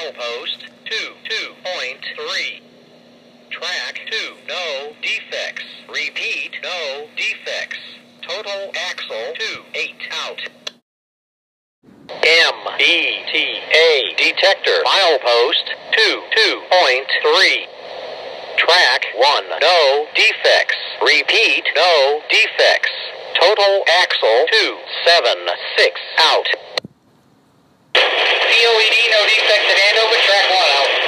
Milepost 2.3. Track 2, no defects. Repeat, no defects. Total axle 2, 8 out. MBTA Detector. Milepost 2.3. Track 1, no defects. Repeat, no defects. Total axle 276 out. DOED, no defects at Andover, track 1 out.